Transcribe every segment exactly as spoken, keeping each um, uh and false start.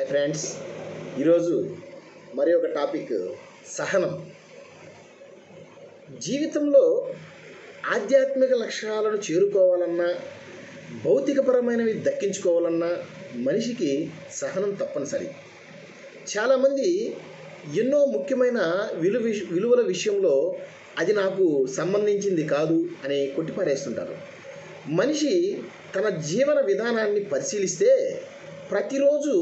Hi friends, ఈరోజు మరి ఒక టాపిక్ సహనం. జీవితంలో ఆధ్యాత్మిక లక్ష్యాలను చేరుకోవాలన్నా, భౌతికపరమైనవి దక్కించుకోవాలన్నా మనిషికి సహనం తప్పనిసరి. చాలామంది ఎన్నో ముఖ్యమైన విలువ విలువల విషయంలో అది నాకు సంబంధించింది కాదు అని కొట్టిపారేస్తుంటారు. మనిషి తన జీవన విధానాన్ని పరిశీలిస్తే ప్రతిరోజు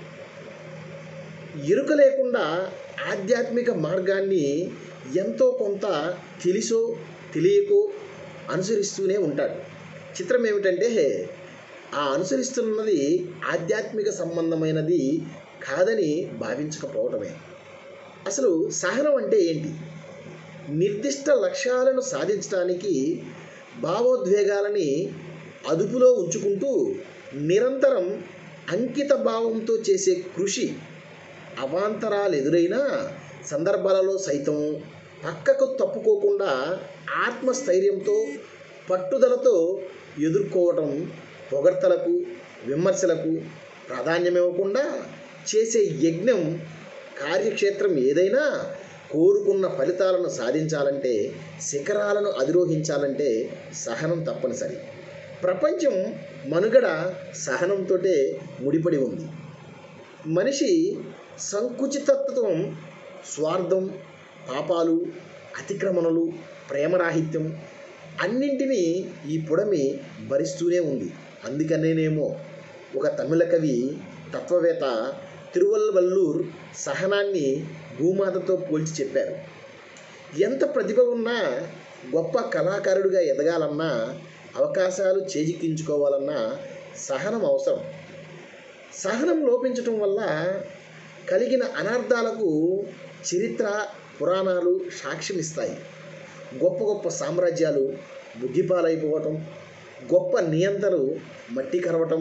ఎరుక లేకుండా ఆధ్యాత్మిక మార్గాన్ని ఎంతో కొంత తెలిసో తెలియకో అనుసరిస్తూనే ఉంటాడు. చిత్రం ఏమిటంటే, ఆ అనుసరిస్తున్నది ఆధ్యాత్మిక సంబంధమైనది కాదని భావించకపోవటమే. అసలు సహనం అంటే ఏంటి? నిర్దిష్ట లక్ష్యాలను సాధించడానికి భావోద్వేగాలని అదుపులో ఉంచుకుంటూ నిరంతరం అంకిత భావంతో చేసే కృషి. అవాంతరాలు ఎదురైన సందర్భాలలో సైతం పక్కకు తప్పుకోకుండా ఆత్మస్థైర్యంతో పట్టుదలతో ఎదుర్కోవటం. పొగడ్తలకు విమర్శలకు ప్రాధాన్యమివ్వకుండా చేసే యజ్ఞం. కార్యక్షేత్రం ఏదైనా కోరుకున్న ఫలితాలను సాధించాలంటే, శిఖరాలను అధిరోహించాలంటే సహనం తప్పనిసరి. ప్రపంచం మనుగడ సహనంతోటే ముడిపడి ఉంది. మనిషి సంకుచితత్వం, స్వార్థం, పాపాలు, అతిక్రమణలు, ప్రేమరాహిత్యం అన్నింటినీ ఈ పుడమి భరిస్తూనే ఉంది. అందుకనేనేమో ఒక తమిళ కవి, తత్వవేత్త తిరువల్వల్లూర్ సహనాన్ని భూమాతతో పోల్చి చెప్పారు. ఎంత ప్రతిభ ఉన్నా, గొప్ప కళాకారుడిగా ఎదగాలన్నా, అవకాశాలు చేజిక్కించుకోవాలన్నా సహనం అవసరం. సహనం లోపించటం వల్ల కలిగిన అనర్థాలకు చరిత్ర, పురాణాలు సాక్ష్యమిస్తాయి. గొప్ప గొప్ప సామ్రాజ్యాలు బుద్ధిపాలైపోవటం, గొప్ప నియంతలు మట్టి కరవటం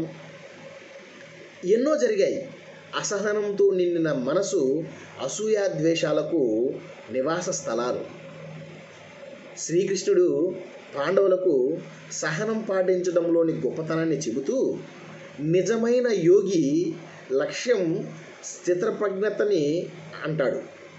ఎన్నో జరిగాయి. అసహనంతో నిండిన మనసు అసూయాద్వేషాలకు నివాస స్థలాలు. శ్రీకృష్ణుడు పాండవులకు సహనం పాటించడంలోని గొప్పతనాన్ని చెబుతూ, నిజమైన యోగి లక్ష్యం స్థితప్రజ్ఞతని అంటాడు.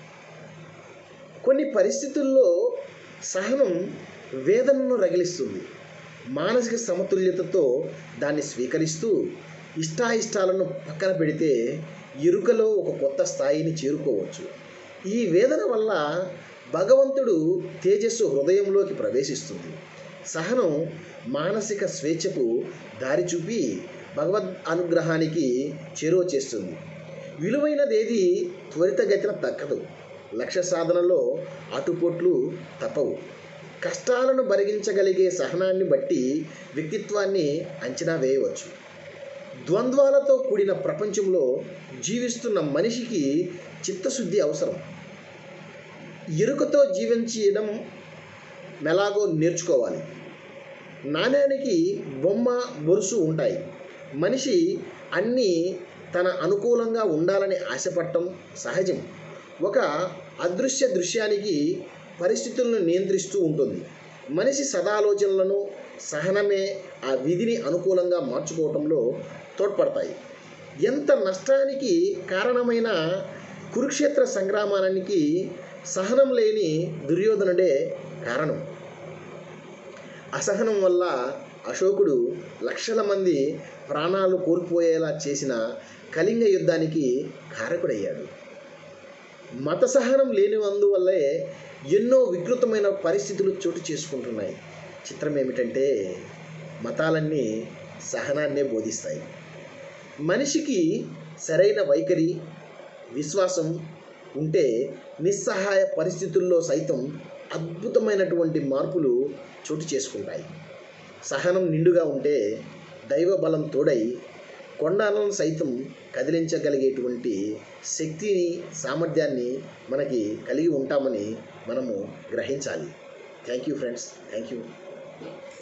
కొన్ని పరిస్థితుల్లో సహనం వేదనను రగిలిస్తుంది. మానసిక సమతుల్యతతో దాన్ని స్వీకరిస్తూ ఇష్టాయిష్టాలను పక్కన పెడితే ఎరుకలో ఒక కొత్త స్థాయిని చేరుకోవచ్చు. ఈ వేదన వల్ల భగవంతుడు తేజస్సు హృదయంలోకి ప్రవేశిస్తుంది. సహనం మానసిక స్వేచ్ఛకు దారి చూపి భగవద్ అనుగ్రహానికి చేరువ చేస్తుంది. విలువైనదేది త్వరితగతిన దక్కదు. లక్ష్య సాధనలో అటుపోట్లు తప్పవు. కష్టాలను భరించగలిగే సహనాన్ని బట్టి వ్యక్తిత్వాన్ని అంచనా వేయవచ్చు. ద్వంద్వాలతో కూడిన ప్రపంచంలో జీవిస్తున్న మనిషికి చిత్తశుద్ధి అవసరం. ఎరుకతో జీవించడం ఎలాగో నేర్చుకోవాలి. నాణ్యానికి బొమ్మ బొరుసు ఉంటాయి. మనిషి అన్నీ తన అనుకూలంగా ఉండాలని ఆశపడటం సహజం. ఒక అదృశ్య దృశ్యానికి పరిస్థితులను నియంత్రిస్తూ ఉంటుంది. మనిషి సదాలోచనలను సహనమే ఆ విధిని అనుకూలంగా మార్చుకోవటంలో తోడ్పడతాయి. ఎంత నష్టానికి కారణమైన కురుక్షేత్ర సంగ్రామానికి సహనం లేని దుర్యోధనుడే కారణం. అసహనం వల్ల అశోకుడు లక్షల మంది ప్రాణాలు కోల్పోయేలా చేసిన కళింగ యుద్ధానికి కారకుడయ్యాడు. మత సహనం లేనివందువల్లే ఎన్నో వికృతమైన పరిస్థితులు చోటు చేసుకుంటున్నాయి. చిత్రం ఏమిటంటే, మతాలన్నీ సహనాన్నే బోధిస్తాయి. మనిషికి సరైన వైఖరి, విశ్వాసం ఉంటే నిస్సహాయ పరిస్థితుల్లో సైతం అద్భుతమైనటువంటి మార్పులు చోటు చేసుకుంటాయి. సహనం నిండుగా ఉంటే దైవ బలం తోడై కొండలను సైతం కదిలించగలిగేటువంటి శక్తిని, సామర్థ్యాన్ని మనకి కలిగి ఉంటామని మనము గ్రహించాలి. Thank you friends, thank you.